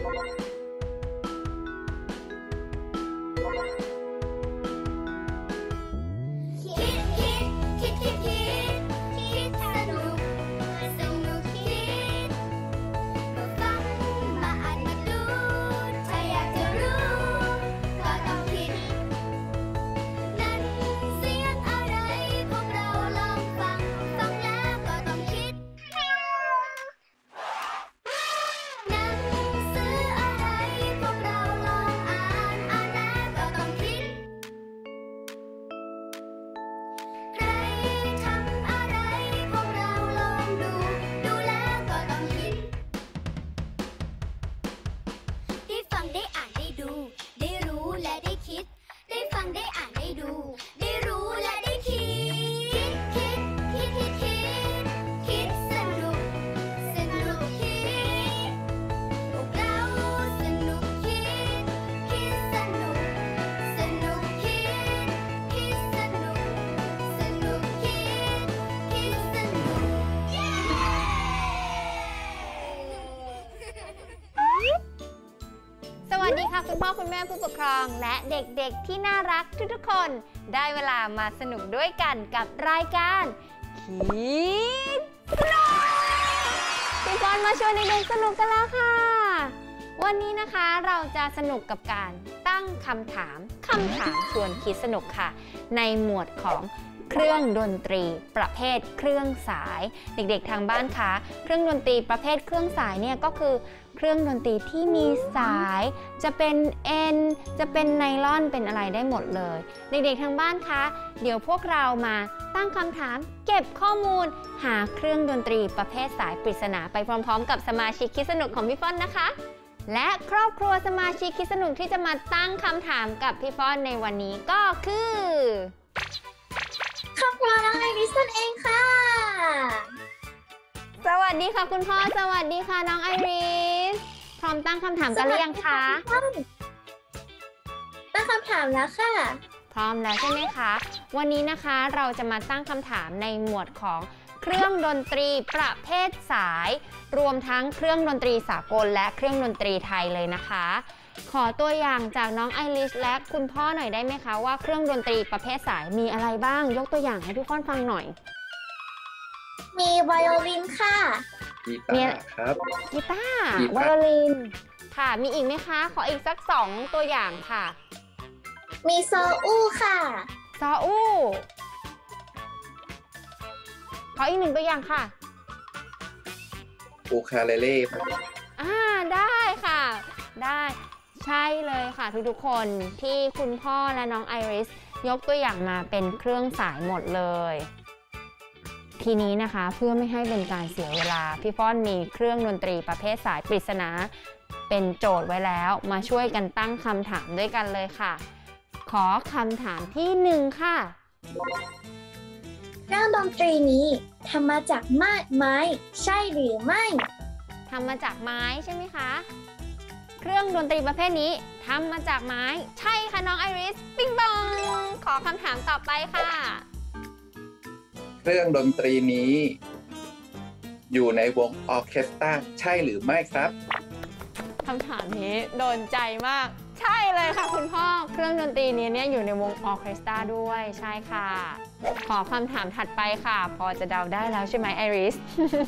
สวัสดีค่ะคุณพ่อคุณแม่ผู้ปกครองและเด็กๆที่น่ารักทุกๆคนได้เวลามาสนุกด้วยกันกับรายการคิดสนุกพี่บอลมาชวนเด็กๆสนุกกันแล้วค่ะวันนี้นะคะเราจะสนุกกับการตั้งคำถามชวนคิดสนุกค่ะในหมวดของเครื่องดนตรีประเภทเครื่องสายเด็กๆทางบ้านคะเครื่องดนตรีประเภทเครื่องสายเนี่ยก็คือเครื่องดนตรีที่มีสายจะเป็นเอ็นจะเป็นไนลอนเป็นอะไรได้หมดเลยเด็กๆทางบ้านคะเดี๋ยวพวกเรามาตั้งคำถามเก็บข้อมูลหาเครื่องดนตรีประเภทสายปริศนาไปพร้อมๆกับสมาชิกคิดสนุกของพี่ฟ้อนนะคะและครอบครัวสมาชิกคิดสนุกที่จะมาตั้งคำถามกับพี่ฟ้อนในวันนี้ก็คือครอบครัวน้องไอริสนั่นเองค่ะสวัสดีค่ะคุณพ่อสวัสดีค่ะน้องไอริสพร้อมตั้งคำถามกันหรือยังคะตั้งคำถามแล้วค่ะพร้อมแล้วใช่ไหมคะวันนี้นะคะเราจะมาตั้งคำถามในหมวดของเครื่องดนตรีประเภทสายรวมทั้งเครื่องดนตรีสากลและเครื่องดนตรีไทยเลยนะคะขอตัวอย่างจากน้องไอริสและคุณพ่อหน่อยได้ไหมคะว่าเครื่องดนตรีประเภทสายมีอะไรบ้างยกตัวอย่างให้พี่ฟ้อนฟังหน่อยมีไวโอลินค่ะกีตาร์ครับกีตาร์ไวโอลินค่ะมีอีกไหมคะขออีกสัก2ตัวอย่างค่ะมีซออู้ค่ะซออู้ขออีก1ตัวอย่างค่ะอูคาเลเล่ครับได้ค่ะได้ใช่เลยค่ะทุกๆคนที่คุณพ่อและน้องไอริสยกตัวอย่างมาเป็นเครื่องสายหมดเลยทีนี้นะคะเพื่อไม่ให้เป็นการเสียเวลาพี่ฟ้อนมีเครื่องดนตรีประเภทสายปริศนาเป็นโจทย์ไว้แล้วมาช่วยกันตั้งคำถามด้วยกันเลยค่ะขอคำถามที่1ค่ะเครื่องดนตรีนี้ทำมาจากไม้ใช่หรือไม่ทำมาจากไม้ใช่ไหมคะเครื่องดนตรีประเภทนี้ทำมาจากไม้ใช่ค่ะน้องไอริสปิ๊งบองขอคำถามต่อไปค่ะเครื่องดนตรีนี้อยู่ในวงออร์เคสตราใช่หรือไม่ครับคำถามนี้โดนใจมากใช่เลยค่ะคุณพ่อเครื่องดนตรีนี้เนี่ยอยู่ในวงออร์เคสตราด้วยใช่ค่ะขอคำถามถัดไปค่ะพอจะเดาได้แล้วใช่ไหมไอริส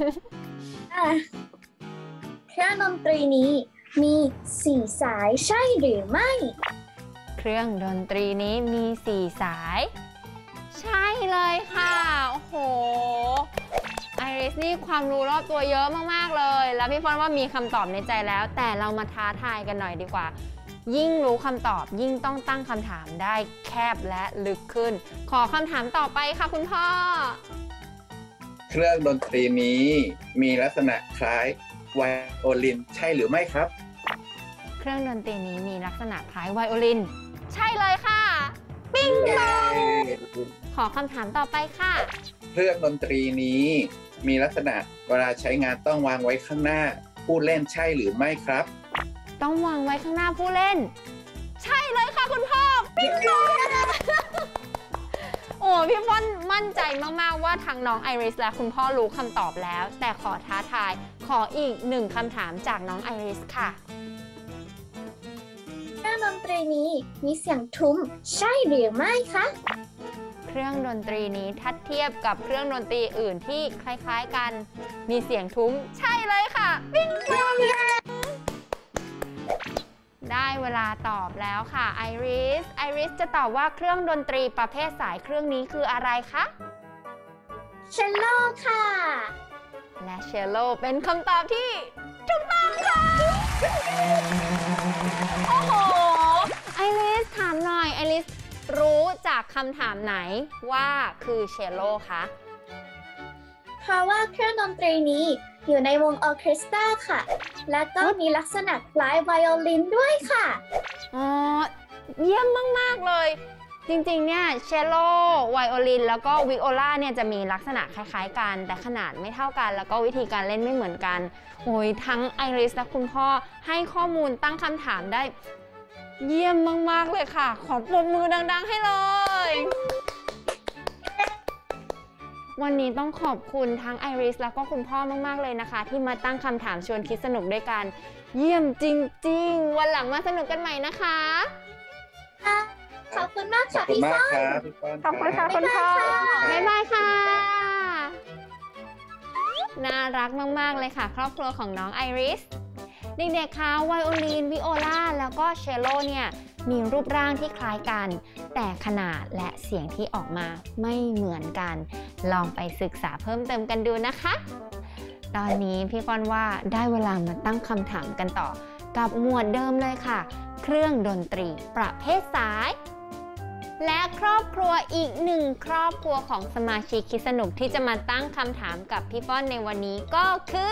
เครื่องดนตรีนี้มี4สายใช่หรือไม่เครื่องดนตรีนี้มี4สายใช่เลยค่ะโอ้โหไอริสนี่ความรู้รอบตัวเยอะมากๆเลยแล้วพี่ฟ้อนว่ามีคำตอบในใจแล้วแต่เรามาท้าทายกันหน่อยดีกว่ายิ่งรู้คำตอบยิ่งต้องตั้งคำถามได้แคบและลึกขึ้นขอคำถามต่อไปค่ะคุณพ่อเครื่องดนตรีนี้มีลักษณะคล้ายไวโอลินใช่หรือไม่ครับเครื่องดนตรีนี้มีลักษณะคล้ายไวโอลินใช่เลยค่ะปิ๊งปองขอคำถามต่อไปค่ะเครื่องดนตรีนี้มีลักษณะเวลาใช้งานต้องวางไว้ข้างหน้าผู้เล่นใช่หรือไม่ครับต้องวางไว้ข้างหน้าผู้เล่นใช่เลยค่ะคุณพ่อปิ๊งปองโอ้พี่ฟ้อนมั่นใจมากๆว่าทางน้องไอริสและคุณพ่อรู้คำตอบแล้วแต่ขอท้าทายขออีก1คำถามจากน้องไอริสค่ะรื่องดนตรีนี้มีเสียงทุ้มใช่หรือไม่คะเครื่องดนตรีนี้ถ้าเทียบกับเครื่องดนตรีอื่นที่คล้ายๆกัน มีเสียงทุ้มใช่เลยค่ะปิ๊งปิ๊งได้เวลาตอบแล้วค่ะไอริสจะตอบว่าเครื่องดนตรีประเภทสายเครื่องนี้คืออะไรคะเชลโลค่ะและเชลโลเป็นคำตอบที่ถูกต้องค่ะ โอ้โห ไอริสถามหน่อย ไอริสรู้จากคำถามไหนว่าคือเชลโลคะเพราะว่าเครื่องดนตรีนี้อยู่ในวงออร์เคสตราค่ะ และก็มีลักษณะคล้ายไวโอลินด้วยค่ะอ๋อ เยี่ยมมากๆเลย จริงๆ เนี่ยเชลโลไวโอลินแล้วก็วิโอลาเนี่ยจะมีลักษณะคล้ายๆกันแต่ขนาดไม่เท่ากันแล้วก็วิธีการเล่นไม่เหมือนกันโอ้ยทั้งไอริสและคุณพ่อให้ข้อมูลตั้งคำถามได้เยี่ยมมากๆเลยค่ะขอปรบมือดังๆให้เลยวันนี้ต้องขอบคุณทั้งไอริสแล้วก็คุณพ่อมากๆเลยนะคะที่มาตั้งคำถามชวนคิดสนุกด้วยกันเยี่ยมจริงๆวันหลังมาสนุกกันใหม่นะคะขอบคุณมากขอค่ะบคุณพี่มากส้มครับพี่ป้อนขอบคุณค่ะคุณพ่อ บ๊ายบายค่ะ น่ารักมากๆเลยค่ะ ครอบครัวของน้องไอริส เด็กๆคะไวโอลิน วิโอลา แล้วก็เชลโลเนี่ยมีรูปร่างที่คล้ายกัน แต่ขนาดและเสียงที่ออกมาไม่เหมือนกัน ลองไปศึกษาเพิ่มเติมกันดูนะคะ ตอนนี้พี่ฟอนว่าได้เวลามาตั้งคำถามกันต่อ กับหมวดเดิมเลยค่ะ เครื่องดนตรีประเภทสาย และครอบครัวอีกหนึ่งครอบครัวของสมาชิกคิดสนุกที่จะมาตั้งคำถามกับพี่ฟ้อนในวันนี้ก็คือ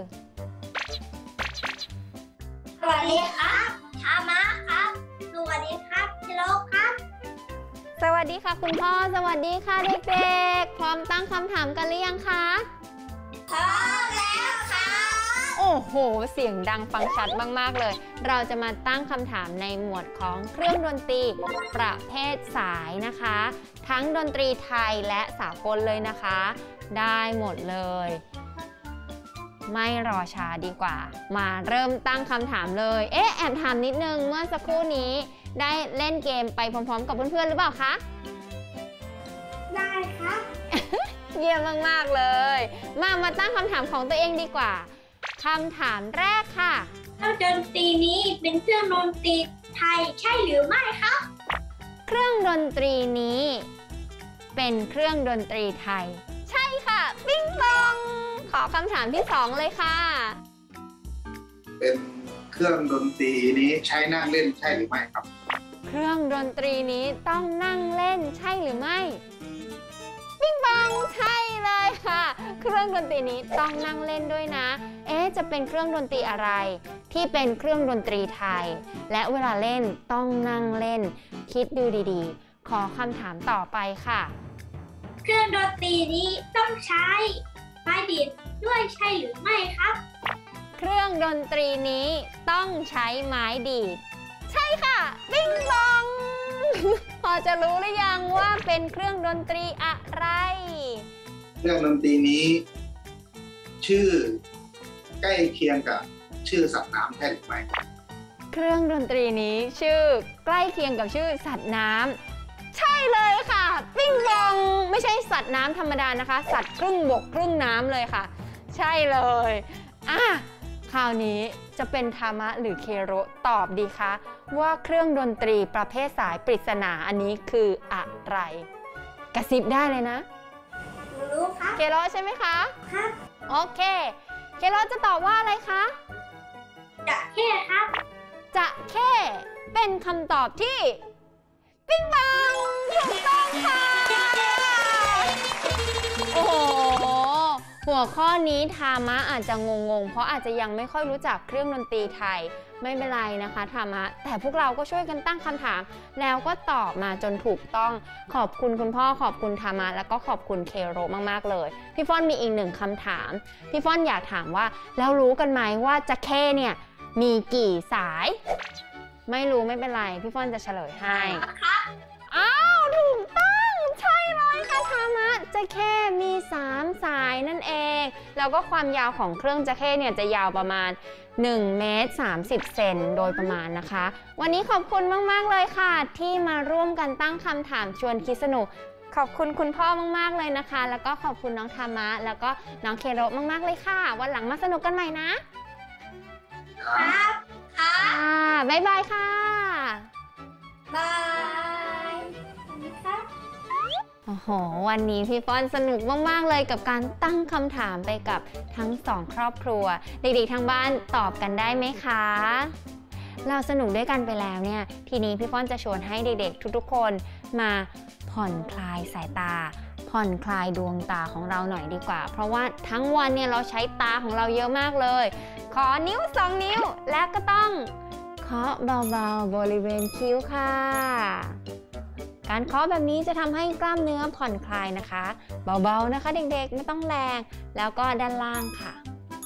สวัสดีครับธามะครับ สวัสดีครับพี่โลกครับสวัสดีค่ะคุณพ่อสวัสดีค่ะเด็กๆพร้อมตั้งคำถามกันหรือยังคะพร้อมแล้วครับโอ้โหเสียงดังฟังชัดมากๆเลยเราจะมาตั้งคำถามในหมวดของเครื่องดนตรีประเภทสายนะคะทั้งดนตรีไทยและสากลเลยนะคะได้หมดเลยไม่รอช้าดีกว่ามาเริ่มตั้งคำถามเลยแอบถามนิดนึงเมื่อสักครู่นี้ได้เล่นเกมไปพร้อมๆกับเพื่อนๆหรือเปล่าคะได้ครับเยี่ยมมากๆเลยมาตั้งคำถามของตัวเองดีกว่าคำถามแรกค่ะเครื่องดนตรีนี้เป็นเครื่องดนตรีไทยใช่หรือไม่ครับเครื่องดนตรีนี้เป็นเครื่องดนตรีไทยใช่ค่ะปิ๊งปองขอคำถามที่2เลยค่ะเป็นเครื่องดนตรีนี้ใช้นั่งเล่นใช่หรือไม่ครับเครื่องดนตรีนี้ต้องนั่งเล่นใช่หรือไม่ปิ๊งปองใช่เลยค่ะเครื่องดนตรีนี้ต้องนั่งเล่นด้วยนะจะเป็นเครื่องดนตรีอะไรที่เป็นเครื่องดนตรีไทยและเวลาเล่นต้องนั่งเล่นคิดดูดีๆขอคำถามต่อไปค่ะเครื่องดนตรีนี้ต้องใช้ไม้ดีดด้วยใช่หรือไม่ครับเครื่องดนตรีนี้ต้องใช้ไม้ดีดใช่ค่ะปิ๊งปอง พอจะรู้หรือยังว่าเป็นเครื่องดนตรีอะไรเครื่องดนตรีนี้ชื่อใกล้เคียงกับชื่อสัตว์น้ำใช่หรือไม่เครื่องดนตรีนี้ชื่อใกล้เคียงกับชื่อสัตว์น้ำใช่เลยค่ะปิ๊งปองไม่ใช่สัตว์น้ำธรรมดานะคะสัตว์ครึ่งบกครึ่งน้ำเลยค่ะใช่เลยคราวนี้จะเป็นธามะหรือเคโรตอบดีคะว่าเครื่องดนตรีประเภทสายปริศนาอันนี้คืออะไรกระซิบได้เลยนะรู้ครับเคโรใช่ไหมคะครับโอเคเคโรจะตอบว่าอะไรคะจะเข้ครับจะเข้เป็นคำตอบที่ปิ๊งปองถูกต้องค่ะโอ้โหหัวข้อนี้ธามะอาจจะงงๆเพราะอาจจะยังไม่ค่อยรู้จักเครื่องดนตรีไทยไม่เป็นไรนะคะธามะแต่พวกเราก็ช่วยกันตั้งคำถามแล้วก็ตอบมาจนถูกต้องขอบคุณคุณพ่อขอบคุณธามะแล้วก็ขอบคุณเคโรมากๆเลยพี่ฟ้อนมีอีกหนึ่งคำถามพี่ฟ้อนอยากถามว่าแล้วรู้กันไหมว่าจะเข้เนี่ยมีกี่สายไม่รู้ไม่เป็นไรพี่ฟ้อนจะเฉลยให้อ้าวถูกต้องใช่เลยค่ะธามะจเข้มี3 สายนั่นเองแล้วก็ความยาวของเครื่องจเข้เนี่ยจะยาวประมาณ1 เมตร 30 เซนโดยประมาณนะคะวันนี้ขอบคุณมากๆเลยค่ะที่มาร่วมกันตั้งคำถามชวนคิดสนุกขอบคุณคุณพ่อมากๆเลยนะคะแล้วก็ขอบคุณน้องธรรมะแล้วก็น้องเคโรมากๆเลยค่ะวันหลังมาสนุกกันใหม่นะครับค่ะบ๊ายบายค่ะบายค่ะโอ้โหวันนี้พี่ป้อนสนุกมากๆเลยกับการตั้งคำถามไปกับทั้ง2 ครอบครัวเด็กๆทางบ้านตอบกันได้ไหมคะเราสนุกด้วยกันไปแล้วเนี่ยทีนี้พี่ป้อนจะชวนให้เด็กๆทุกๆคนมาผ่อนคลายสายตาผ่อนคลายดวงตาของเราหน่อยดีกว่าเพราะว่าทั้งวันเนี่ยเราใช้ตาของเราเยอะมากเลยขอนิ้ว2 นิ้วและก็ต้องเคาะเบาๆบริเวณคิ้วค่ะการเคาะแบบนี้จะทำให้กล้ามเนื้อผ่อนคลายนะคะเบาๆนะคะเด็กๆไม่ต้องแรงแล้วก็ด้านล่างค่ะ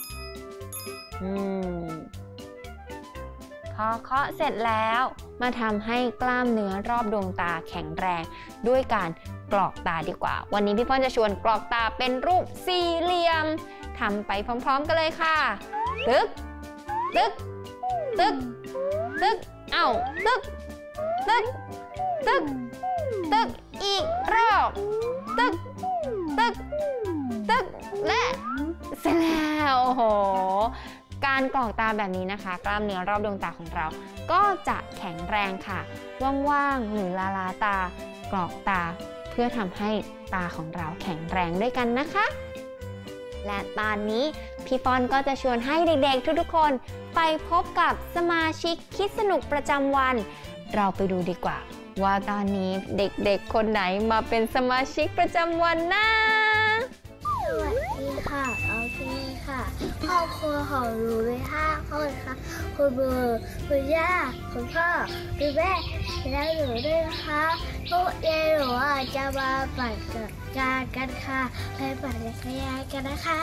พอเคาะเสร็จแล้วมาทำให้กล้ามเนื้อรอบดวงตาแข็งแรงด้วยการกรอกตาดีกว่าวันนี้พี่ป้อนจะชวนกรอกตาเป็นรูปสี่เหลี่ยมทำไปพร้อมๆกันเลยค่ะตึกตึกตึกตึกตึกตึกตึกตึกอีกรอบตึกตึกตึกและเสร็จแล้วโอ้โหการกรอกตาแบบนี้นะคะกล้ามเนื้อรอบดวงตาของเราก็จะแข็งแรงค่ะว่างๆหรือลาตากรอกตาเพื่อทำให้ตาของเราแข็งแรงด้วยกันนะคะและตอนนี้พี่ปอนก็จะชวนให้เด็กๆทุกๆคนไปพบกับสมาชิกคิดสนุกประจำวันเราไปดูดีกว่าว่าตอนนี้เด็กๆคนไหนมาเป็นสมาชิกประจำวันนะสวัสดีค่ะโอเคค่ะครอบครัวของหนูมี5 คนค่ะคุณเบอร์คุณย่าคุณพ่อคุณแม่แล้วหนูด้วยนะคะพวกเย็นหนูจะมาปั่นจักรยานกันค่ะไปปั่นจักรยานกันนะคะ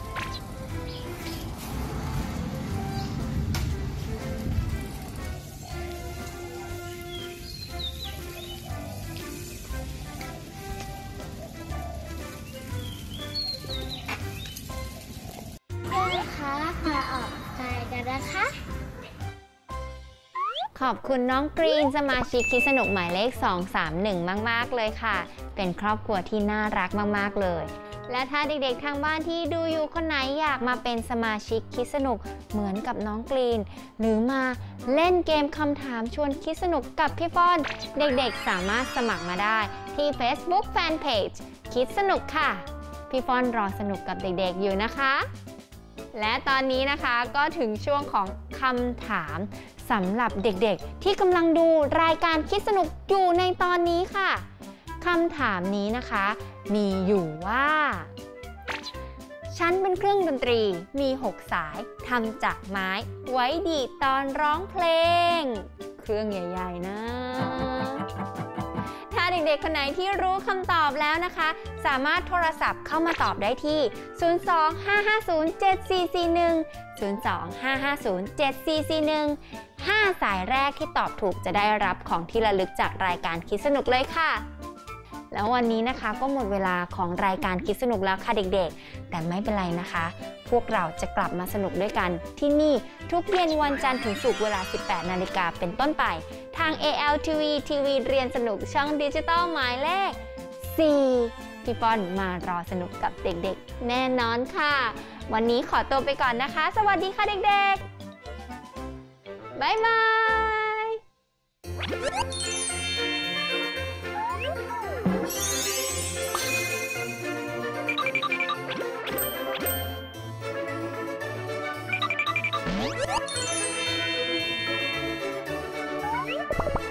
มาออกกายกันนะคะขอบคุณน้องกรีนสมาชิกคิดสนุกหมายเลข231มากๆเลยค่ะเป็นครอบครัวที่น่ารักมากๆเลยและถ้าเด็กๆทางบ้านที่ดูอยู่คนไหนอยากมาเป็นสมาชิกคิดสนุกเหมือนกับน้องกรีนหรือมาเล่นเกมคำถามชวนคิดสนุกกับพี่ป้อนเด็กๆสามารถสมัครมาได้ที่ Facebook Fanpage คิดสนุกค่ะพี่ป้อนรอสนุกกับเด็กๆอยู่นะคะและตอนนี้นะคะก็ถึงช่วงของคำถามสำหรับเด็กๆที่กำลังดูรายการคิดสนุกอยู่ในตอนนี้ค่ะคำถามนี้นะคะมีอยู่ว่าฉันเป็นเครื่องดนตรีมี6 สายทำจากไม้ไว้ดีดตอนร้องเพลงเครื่องใหญ่ๆนะถ้าเด็กๆคนไหนที่รู้คำตอบแล้วนะคะสามารถโทรศัพท์เข้ามาตอบได้ที่ 025507441 5 สายแรกที่ตอบถูกจะได้รับของที่ระลึกจากรายการคิดสนุกเลยค่ะแล้ววันนี้นะคะก็หมดเวลาของรายการคิดสนุกแล้วค่ะเด็กๆแต่ไม่เป็นไรนะคะพวกเราจะกลับมาสนุกด้วยกันที่นี่ทุกเย็นวันจันทร์ถึงศุกร์เวลา 18 นาฬิกาเป็นต้นไปทาง ALTV ทีวีเรียนสนุกช่องดิจิตอลหมายเลข 4พี่ป้อนมารอสนุกกับเด็กๆแน่นอนค่ะวันนี้ขอตัวไปก่อนนะคะสวัสดีค่ะเด็กๆบ๊ายบาย